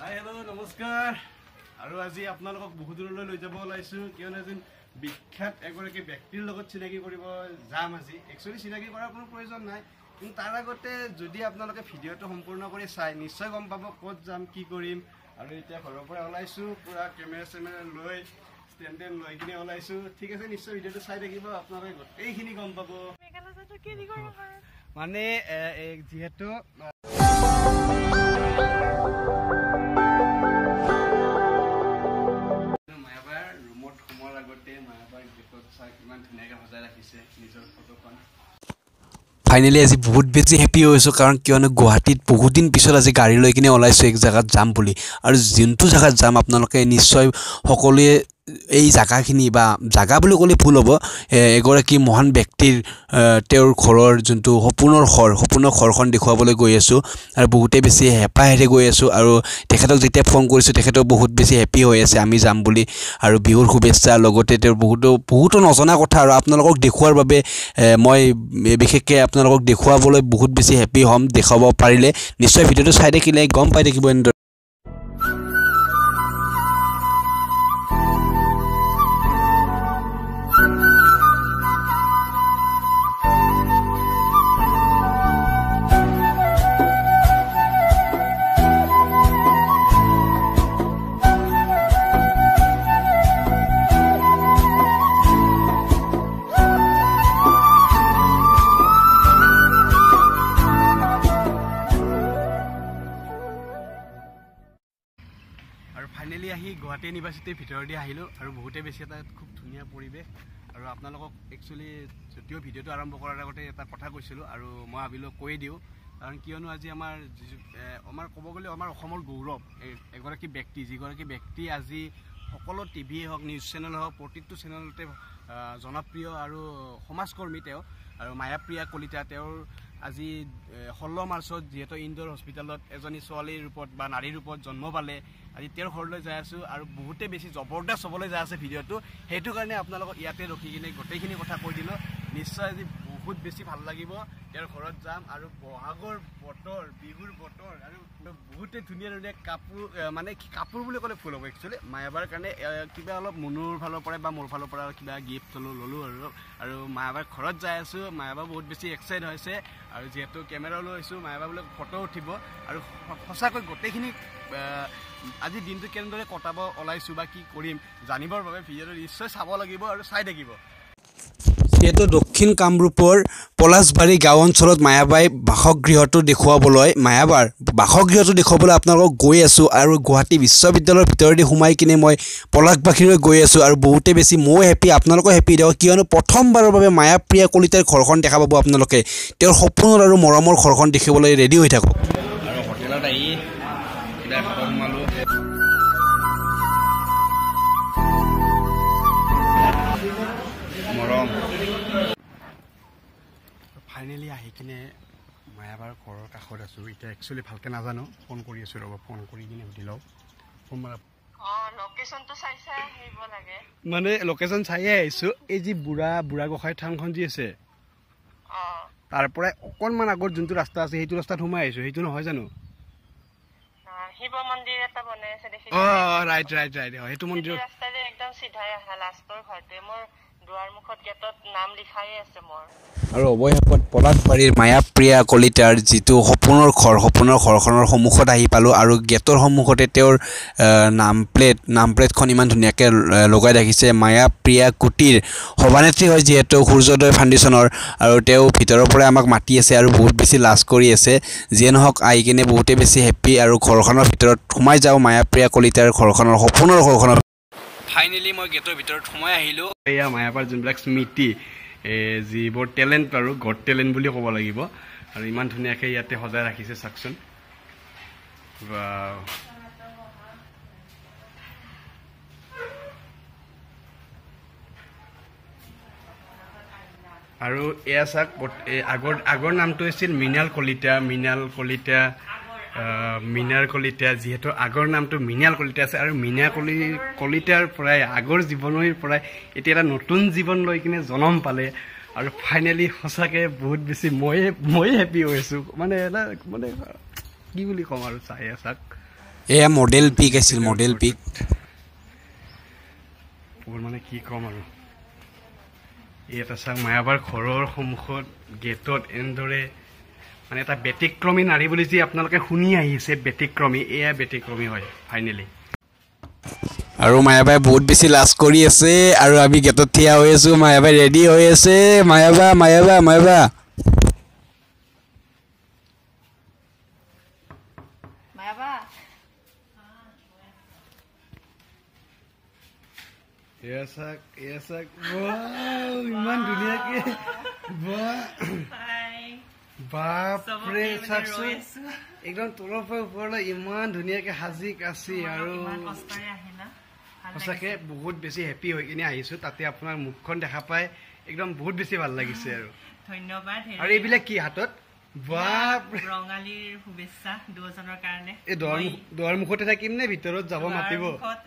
hello' নমস্কাৰ আৰু আজি আপোনালোকক বহুত দূৰলৈ লৈ যাব ওলাইছোঁ কিয়নো এজন বিখ্যাত এগৰাকী ব্যক্তিৰ লগত চিনাকি কৰিব যাম আজি একচুৱেলি চিনাকি কৰাৰ কোনো প্ৰয়োজন নাই কিন্তু তাৰ আগতে যদি আপোনালোকে ভিডিঅ'টো সম্পূৰ্ণ কৰি চাই নিশ্চয় গম পাব ক'ত যাম কি কৰিম আৰু এতিয়া ঘৰৰ পৰা ওলাইছোঁ পুৰা কেমেৰা লৈ ষ্টেণ্ড লৈ কিনে ওলাইছোঁ ঠিক আছে নিশ্চয় ভিডিঅ'টো চাই থাকিব আপোনালোকে গোটেইখিনি গম পাব মানে যিহেতু ফাইনেলি আজি বহুত বেছি হেপি হৈছোঁ কাৰণ কিয়নো গুৱাহাটীত বহুত দিন পিছত আজি গাড়ী লৈ কিনে ওলাইছোঁ এক জেগাত যাম বুলি আৰু যোনটো জেগাত যাম আপোনালোকে নিশ্চয় সকলোৱে এই জাগাখিনি বা জাগা বুলি ক'লে ভুল হ'ব এগৰাকী মহান ব্যক্তিৰ তেওঁৰ ঘৰৰ যোনটো সপোনৰ ঘৰখন দেখুৱাবলৈ গৈ আছোঁ আৰু বহুতে বেছি হেঁপাহেৰে গৈ আছোঁ আৰু তেখেতক যেতিয়া ফোন কৰিছোঁ তেখেতেও বহুত বেছি হেপি হৈ আছে আমি যাম বুলি আৰু বিহুৰ শুভেচ্ছা লগতে তেওঁৰ বহুতো নজনা কথা আৰু আপোনালোকক দেখুৱাৰ বাবে মই বিশেষকৈ আপোনালোকক দেখুৱাবলৈ বহুত বেছি হেপি হ'ম দেখাব পাৰিলে নিশ্চয় ভিডিঅ'টো চাই থাকিলে গম পাই থাকিব এনেদৰে ফাইনেলি আহি গুৱাহাটী ইউনিভাৰ্চিটিৰ ভিতৰতে আহিলোঁ আৰু বহুতে বেছি এটা খুব ধুনীয়া পৰিৱেশ আৰু আপোনালোকক একচুৱেলি যদিও ভিডিঅ'টো আৰম্ভ কৰাৰ আগতে এটা কথা কৈছিলোঁ আৰু মই ভাবিলোঁ কৈ দিওঁ কাৰণ কিয়নো আজি আমাৰ ক'ব গ'লে আমাৰ অসমৰ গৌৰৱ এগৰাকী ব্যক্তি যিগৰাকী ব্যক্তি আজি সকলো টিভিয়ে হওক নিউজ চেনেল হওক প্ৰতিটো চেনেলতে জনপ্ৰিয় আৰু সমাজকৰ্মী তেওঁ আৰু মায়াপ্ৰিয়া কলিতা তেওঁৰ আজি 16 মাৰ্চত যিহেতু ইন্দোৰ হস্পিটেলত এজনী ছোৱালীৰ ৰূপত বা নাৰীৰ ৰূপত জন্ম পালে আজি তেওঁৰ ঘৰলৈ যাই আছোঁ আৰু বহুতে বেছি জবৰদস্ত হ'বলৈ যাই আছে ভিডিঅ'টো সেইটো কাৰণে আপোনালোকক ইয়াতে ৰখি কিনে গোটেইখিনি কথা কৈ দিলোঁ নিশ্চয় আজি বহুত বেছি ভাল লাগিব তেওঁৰ ঘৰত যাম আৰু বহাগৰ বতৰ বিহুৰ বতৰ আৰু বহুতে ধুনীয়া ধুনীয়া কাপোৰ মানে কাপোৰ বুলি ক'লে ভুল হ'ব একচুৱেলি মায়াবাৰ কাৰণে কিবা অলপ মনৰ ফালৰ পৰা বা মোৰ ফালৰ পৰা কিবা গিফ্ট ল'লোঁ আৰু মায়াবাৰ ঘৰত যাই আছোঁ মায়াবা বহুত বেছি এক্সাইট হৈছে আৰু যিহেতু কেমেৰা লৈ আহিছোঁ মায়াবা বোলে ফটো উঠিব আৰু সঁচাকৈ গোটেইখিনি আজি দিনটো কেনেদৰে কটাব ওলাইছোঁ বা কি কৰিম জানিবৰ বাবে ভিডিঅ'টো নিশ্চয় চাব লাগিব আৰু চাই থাকিব যিহেতু দক্ষিণ কামৰূপৰ পলাশবাৰী গাঁও অঞ্চলত মায়াবাই বাসগৃহটো দেখুৱাবলৈ আপোনালোকক গৈ আছোঁ আৰু গুৱাহাটী বিশ্ববিদ্যালয়ৰ ভিতৰতে সোমাই কিনে মই পলাশবাৰীলৈ গৈ আছোঁ আৰু বহুতে বেছি ময়ো হেপি আপোনালোকো হেপি দিয়ক কিয়নো প্ৰথমবাৰৰ বাবে মায়াপ্ৰিয়া কলিতাৰ ঘৰখন দেখা পাব আপোনালোকে তেওঁৰ সপোনৰ আৰু মৰমৰ ঘৰখন দেখিবলৈ ৰেডি হৈ থাকক আৰু হোটেলত আহি ফাইনেলি আহি কিনে মায়াবাৰ ঘৰৰ কাষত আছোঁ এতিয়া একচুৱেলি ভালকৈ নাজানো ফোন কৰি আছোঁ ৰ'ব ফোন কৰি কিনে সুধি লওঁ মানে লোকেশ্যন চাইয়ে আহিছোঁ এই যি বুঢ়া গোঁসাই থানখন যি আছে তাৰ পৰাই অকণমান আগত যোনটো ৰাস্তা আছে সেইটো ৰাস্তাত সোমাই আহিছোঁ সেইটো নহয় জানো শিৱ মন্দিৰ এটা বনাই আছে দেখি ৰাইট সেইটো মন্দিৰ ৰাস্তাৰে একদম চিধাই আহা লাষ্টৰ ঘৰতে মোৰ দুৱাৰ মুখত গেটত নাম লিখাই আছে মোৰ আৰু অৱশেষত পলাশবাৰীৰ মায়াপ্ৰিয়া কলিতাৰ যিটো সপোনৰ ঘৰখনৰ সন্মুখত আহি পালোঁ আৰু গেটৰ সন্মুখতে তেওঁৰ নাম প্লেটখন ইমান ধুনীয়াকৈ লগাই ৰাখিছে মায়াপ্ৰিয়া কুটিৰ সভানেত্ৰী হয় যিহেতু সূৰ্যোদয় ফাউণ্ডেশ্যনৰ আৰু তেওঁ ভিতৰৰ পৰাই আমাক মাতি আছে আৰু বহুত বেছি লাজ কৰি আছে যিয়ে নহওক আহি কিনে বহুতে বেছি হেপি আৰু ঘৰখনৰ ভিতৰত সোমাই যাওঁ মায়াপ্ৰিয়া কলিতাৰ সপোনৰ ঘৰখনৰ ফাইনেলি মই গেটৰ ভিতৰত সোমাই আহিলোঁ এয়া মায়াপাৰ যোনবিলাক স্মৃতি যিবোৰ টেলেণ্ট আৰু গড টেলেণ্ট বুলি ক'ব লাগিব আৰু ইমান ধুনীয়াকৈ ইয়াতে সজাই ৰাখিছে চাওকচোন আৰু এয়া চাওক আগৰ নামটো আছিল মৃণাল কলিতা যিহেতু আগৰ নামটো মৃণাল কলিতা আছে আৰু কলিতাৰ পৰাই আগৰ জীৱনৰ পৰাই এতিয়া এটা নতুন জীৱন লৈ কিনে জন্ম পালে আৰু ফাইনেলি সঁচাকৈ বহুত বেছি মই হেপি হৈ আছোঁ মানে এটা মানে কি বুলি ক'ম আৰু চাই চাওক এয়া মডেল পিক আছিল মডেল পিক মানে কি ক'ম আৰু ইয়াত চাওক মায়াবাৰ ঘৰৰ সন্মুখত গেটত এনেদৰে মানে এটা ব্যতিক্ৰমী নাৰী বুলি যি আপোনালোকে শুনি আহিছে ব্যতিক্ৰমী এয়া ব্যতিক্ৰমী হয় ফাইনেলি আৰু মায়াবাই বহুত বেছি লাজ কৰি আছে আৰু আমি গেটত থিয়া হৈ আছো মায়াবাই ৰেডি হৈ আছে মায়াবা মায়াবা মায়াবা মায়াবা এয়া চাওক ইমান ধুনীয়াকে বাপৰে চাওকচোন একদম তলৰ পৰা ওপৰলৈ ইমান ধুনীয়াকে সাজি কাচি আৰু সঁচাকে বহুত বেছি হেপী হৈ কিনে আহিছো তাতে আপোনাৰ মুখখন দেখা পাই একদম বহুত বেছি ভাল লাগিছে আৰু ধন্যবাদ আৰু এইবিলাক কি হাতত বাপৰে ৰঙালীৰ শুভেচ্ছা দুজনৰ কাৰণে এই দুৱাৰ মুখতে থাকিম নে ভিতৰত যাব মাতিব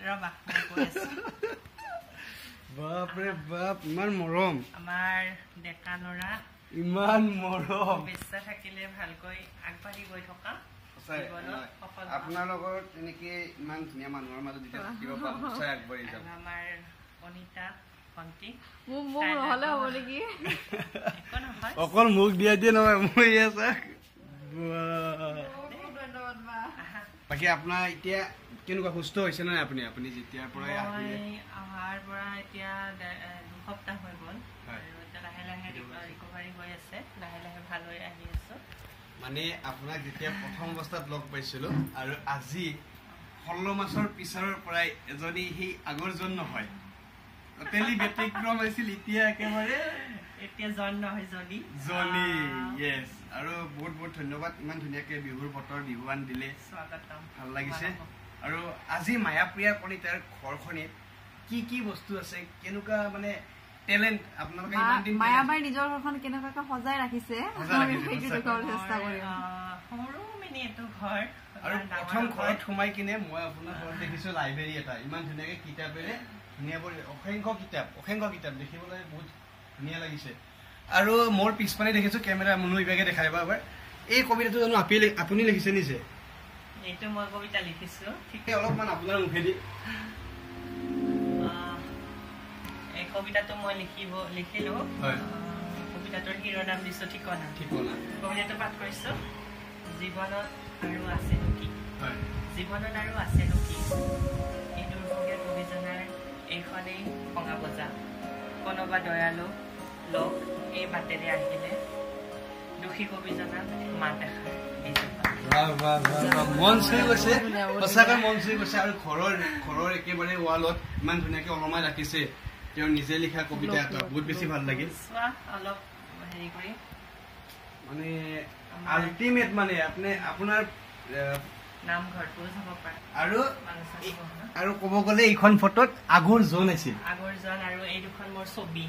বাপৰে বাপ ইমান মৰম আমাৰ ডেকা ল'ৰা ইমান মৰম শুভেচ্ছা থাকিলে ভালকৈ আগবাঢ়ি গৈ থকা আপোনাৰ লগত তেনেকে ইমান ধুনীয়া মানুহৰ মাজত যেতিয়া থাকিব পাৰোঁ সঁচাই আগবাঢ়ি যাম আমাৰ অনিতা ভণ্টি মোক নহ'লে হ'ব নেকি অকল মোক দিয়া দিয়ে নহয় মই চাওক বাকী আপোনাৰ এতিয়া কেনেকুৱা সুস্থ হৈছে নে আপুনি আপুনি যেতিয়াৰ পৰাই অহাৰ পৰা এতিয়া 2 সপ্তাহ হৈ গ'ল আৰু এতিয়া লাহে লাহে ৰিকভাৰী হৈ আছে লাহে লাহে ভাল হৈ আহি আছো মানে আপোনাক যেতিয়া প্ৰথম অৱস্থাত লগ পাইছিলো আৰু আজি 16 মাসৰ পিছৰ পৰাই এজনী সেই আগৰজন নহয় টেলি ব্যতিক্ৰম আছিল এতিয়া একেবাৰে এতিয়া জন নহয় জনী ইয়েছ আৰু বহুত বহুত ধন্যবাদ ইমান ধুনীয়াকে বিহুৰ বতৰ বিহুৱান দিলে স্বাগতম ভাল লাগিছে আৰু আজি মায়াপ্ৰিয়া কণিতাৰ ঘৰখনে কি কি বস্তু আছে কেনেকুৱা মানে টেলেন্ট আপোনালোকে ইমান দিন মায়াবাই নিজৰ ঘৰখন কেনেকৈ সজাই ৰাখিছে আমি সেইটো দেখাবলৈ চেষ্টা কৰিম সৰু মিনি এটো ঘৰ আৰু প্ৰথম ঘৰত সোমাই কিনে মই আপোনাৰ ঘৰত দেখিছো লাইব্ৰেৰী এটা ইমান ধুনীয়াকে কিতাপেৰে ধুনীয়া কৰি অসংখ্য কিতাপ দেখিবলৈ বহুত ধুনীয়া লাগিছে আৰু মোৰ পিছপানে দেখিছো কেমেৰা মনো ইভাগে দেখাই এবাৰ এই কবিতাটো জানো আপুনি লিখিছে নিছে এইটো মই কবিতা লিখিছো ঠিক অলপমান আপোনাৰ মুখেদি এই কবিতাটো মই লিখিলো কবিতাটোৰ শিৰোনাম দিছো ঠিকনা কবিতাটো পাঠ কৰিছো জীৱনত আৰু আছে নেকি জীৱনত আৰু আছে নেকি এই দুৰ্ভগীয়া কবিজনাৰ এইখনেই ভঙা বজা কোনোবা দয়ালু লোক এই বাটেৰে আহিলে দুখী কবিজনাক মাত এষাৰ মন চুই গৈছে সঁচাকৈ মন চুই গৈছে আৰু ঘৰৰ একেবাৰে ৱালত ইমান ধুনীয়াকে অলমাই ৰাখিছে তেওঁ নিজে লিখা কবিতা এটা বহুত বেছি ভাল লাগিল অলপ হেৰি কৰি মানে আল্টিমেট মানে আপোনাৰ নামঘৰটো যাব পাৰে আৰু ক'ব গ'লে এইখন ফটোত আগৰ জন আছিল আৰু এই দুখন মোৰ ছবি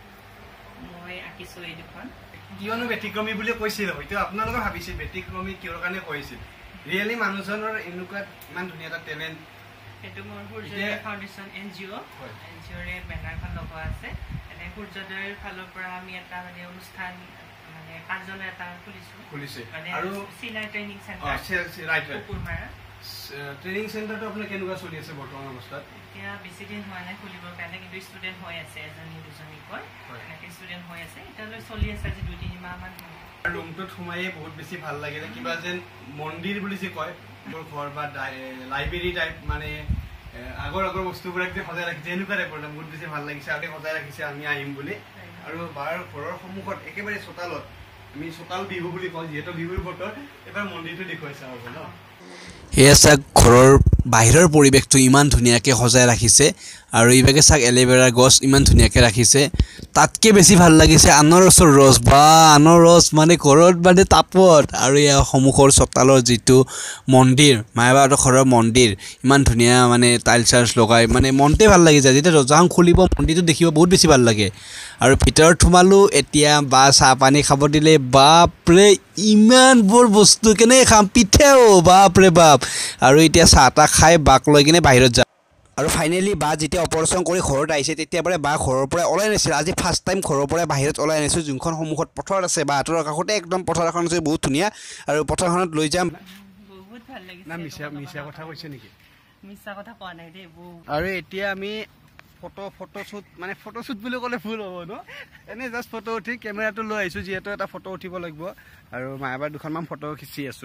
মই আঁকিছো এই দুখন কিয়নো ব্যতিক্ৰমী বুলি কৈছিল হয়তো আপোনালোকে ভাবিছিল ব্যতিক্ৰমী কিহৰ কাৰণে কৈছিল ৰিয়েলি মানুহজনৰ এনেকুৱা ইমান ধুনীয়া এটা টেলেণ্ট সেইটো মোৰ সূৰ্যোদয় ফাউণ্ডেশ্যন এনজিঅ'ৰে বেনাৰখন লগোৱা আছে এনে সূৰ্যোদয়ৰ ফালৰ পৰা আমি এটা মানে অনুষ্ঠান মানে কাৰ্যালয় এটা খুলিছে আৰু চিলাই ট্ৰেইনিং চেণ্টাৰ ট্ৰেইনিং চেণ্টাৰটো আপোনাৰ কেনেকুৱা চলি আছে বৰ্তমান অৱস্থাত এতিয়া বেছি দিন হোৱা নাই খুলিবৰ কাৰণে কিন্তু ষ্টুডেণ্ট হৈ আছে এজনী দুজনীকৈ এনেকৈ ষ্টুডেণ্ট হৈ আছে এতিয়ালৈ চলি আছে আজি 2-3 মাহমান ৰুমটোত সোমায়ে বহুত বেছি ভাল লাগিলে কিবা যেন মন্দিৰ বুলি যে কয় মোৰ ঘৰ বা লাইব্ৰেৰী টাইপ মানে আগৰ বস্তুবিলাক যে সজাই ৰাখিছে এনেকুৱা টাইপৰ বহুত বেছি ভাল লাগিছে আৰু সজাই ৰাখিছে আমি আহিম বুলি আৰু বাৰ ঘৰৰ সন্মুখত একেবাৰে চোতালত আমি চোতাল বিহু বুলি কওঁ যিহেতু বিহুৰ বতৰ এবাৰ মন্দিৰটো দেখুৱাইছে হ'ব ন এয়া চাওক ঘৰৰ বাহিৰৰ পৰিৱেশটো ইমান ধুনীয়াকৈ সজাই ৰাখিছে আৰু ইভাগে চাওক এল'ভেৰা গছ ইমান ধুনীয়াকৈ ৰাখিছে তাতকৈ বেছি ভাল লাগিছে আনাৰসৰ ৰস বা আনাৰস মানে ঘৰত মানে তাপত আৰু ইয়াৰ সন্মুখৰ চোতালৰ যিটো মন্দিৰ মায়াবাহঁতৰ ঘৰৰ মন্দিৰ ইমান ধুনীয়া মানে টাইল চাইলছ লগাই মানে মনটোৱে ভাল লাগি যায় যেতিয়া দৰ্জাখন খুলিব মন্দিৰটো দেখিব বহুত বেছি ভাল লাগে আৰু ভিতৰত সোমালোঁ এতিয়া বা চাহ পানী খাব দিলে বাপৰে ইমানবোৰ বস্তু কেনেকৈ খাম পিঠাও বাপৰে বাপ আৰু এতিয়া চাহ তাহ খাই বাক লৈ কিনে বাহিৰত যাম আৰু ফাইনেলি বা যেতিয়া অপাৰেশ্যন কৰি ঘৰত আহিছে তেতিয়াৰ পৰাই বা ঘৰৰ পৰাই ওলাই নাছিল আজি ফাৰ্ষ্ট টাইম ঘৰৰ পৰাই বাহিৰত ওলাই আনিছোঁ যোনখন সন্মুখত পথাৰ আছে বা হাতৰ কাষতে একদম পথাৰ এখন আছে বহুত ধুনীয়া আৰু পথাৰখনত লৈ যাম বহুত ভাল লাগিছে না মিছা কথা কৈছে নেকি মিছা কথা কোৱা নাই দেই বহুত আৰু এতিয়া আমি ফটোশ্বুট মানে ফটোশ্বুট বুলি ক'লে ভুল হ'ব ন এনে জাষ্ট ফটো উঠি কেমেৰাটো লৈ আহিছোঁ যিহেতু এটা ফটো উঠিব লাগিব আৰু মায়াবাৰ দুখনমান ফটো খিচি আছোঁ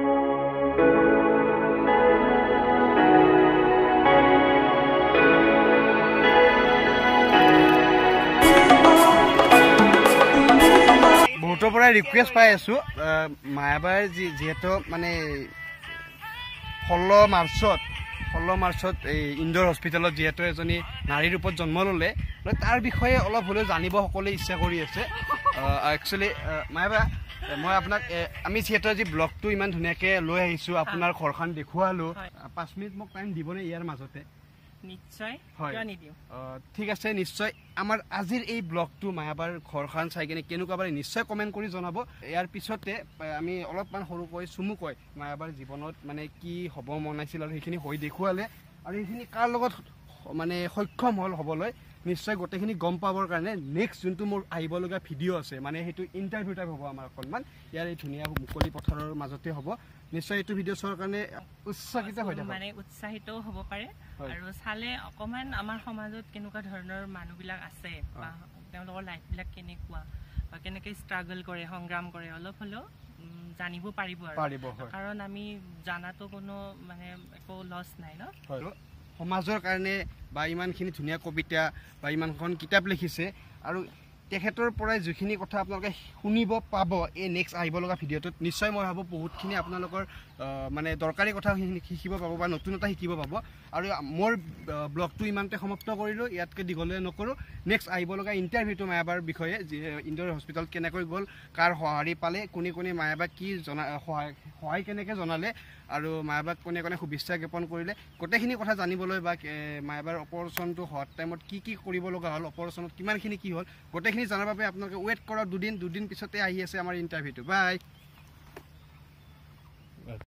বহুতৰ পৰা ৰিকুৱেষ্ট পাই আছোঁ মায়াবাৰ যিহেতু মানে 16 মাৰ্চত এই ইন্দোৰ হস্পিটেলত যিহেতু এজনী নাৰীৰ ৰূপত জন্ম ল'লে তাৰ বিষয়ে অলপ হ'লেও জানিব সকলোৱে ইচ্ছা কৰি আছে একচুৱেলি মায়াবা মই আপোনাক আমি যিহেতু আজি ব্লগটো ইমান ধুনীয়াকৈ লৈ আহিছোঁ আপোনাৰ ঘৰখন দেখুৱালোঁ 5 মিনিট মোক টাইম দিবনে ইয়াৰ মাজতে নিশ্চয় ঠিক আছে নিশ্চয় আমাৰ আজিৰ এই ব্লগটো মায়াবাৰ ঘৰখন চাই কিনে কেনেকুৱা পালে নিশ্চয় কমেণ্ট কৰি জনাব ইয়াৰ পিছতে আমি অলপমান সৰুকৈ চুমুকৈ মায়াবাৰ জীৱনত মানে কি হ'ব মন আছিল আৰু সেইখিনি হৈ দেখুৱালে আৰু সেইখিনি কাৰ লগত মানে সক্ষম হ'ল হ'বলৈ নিশ্চয় গোটেইখিনি গম পাবৰ কাৰণে নেক্সট যোনটো মোৰ আহিবলগীয়া ভিডিঅ' আছে মানে সেইটো ইণ্টাৰভিউ টাইপ হ'ব আমাৰ অকণমান ইয়াৰ এই ধুনীয়া মুকলি পথাৰৰ মাজতে হ'ব নিশ্চয় এইটো ভিডিঅ' চোৱাৰ কাৰণে উৎসাহিত হৈ যাব মানে উৎসাহিতও হ'ব পাৰে আৰু চালে অকণমান আমাৰ সমাজত কেনেকুৱা ধৰণৰ মানুহবিলাক আছে বা তেওঁলোকৰ লাইফবিলাক কেনেকুৱা বা কেনেকৈ ষ্ট্ৰাগল কৰে সংগ্ৰাম কৰে অলপ হ'লেও জানিব পাৰিব কাৰণ আমি জানাতো কোনো মানে একো লছ নাই ন সমাজৰ কাৰণে বা ইমানখিনি ধুনীয়া কবিতা বা ইমানখন কিতাপ লিখিছে আৰু তেখেতৰ পৰাই যিখিনি কথা আপোনালোকে শুনিব পাব এই নেক্সট আহিব লগা ভিডিঅ'টোত নিশ্চয় মই ভাবোঁ বহুতখিনি আপোনালোকৰ মানে দৰকাৰী কথা শিকিব পাব বা নতুন এটা শিকিব পাব আৰু মোৰ ব্লগটো ইমানতে সমাপ্ত কৰিলোঁ ইয়াতকৈ দীঘলীয়া নকৰোঁ নেক্সট আহিব লগা ইণ্টাৰভিউটো মায়াবাৰ বিষয়ে যি ইন্দোৰ হস্পিটেলত কেনেকৈ গ'ল কাৰ সঁহাৰি পালে কোনে মায়াবাক কি সহায় কেনেকৈ জনালে আৰু মায়াবাক কোনে শুভেচ্ছা জ্ঞাপন কৰিলে গোটেইখিনি কথা জানিবলৈ বা মায়াবাৰ অপাৰেশ্যনটো হোৱাৰ টাইমত কি কৰিব লগা হ'ল অপাৰেশ্যনত কিমানখিনি কি হ'ল গোটেইখিনি জনাৰ বাবে আপোনালোকে ৱেইট কৰক দুদিন পিছতে আহি আছে আমাৰ ইণ্টাৰভিউটো বাই